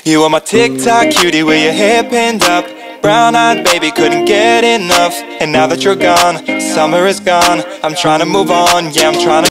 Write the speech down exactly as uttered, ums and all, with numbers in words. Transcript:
You were my TikTok cutie with your hair pinned up, brown-eyed baby, couldn't get enough. And now that you're gone, summer is gone, I'm trying to move on, yeah, I'm trying to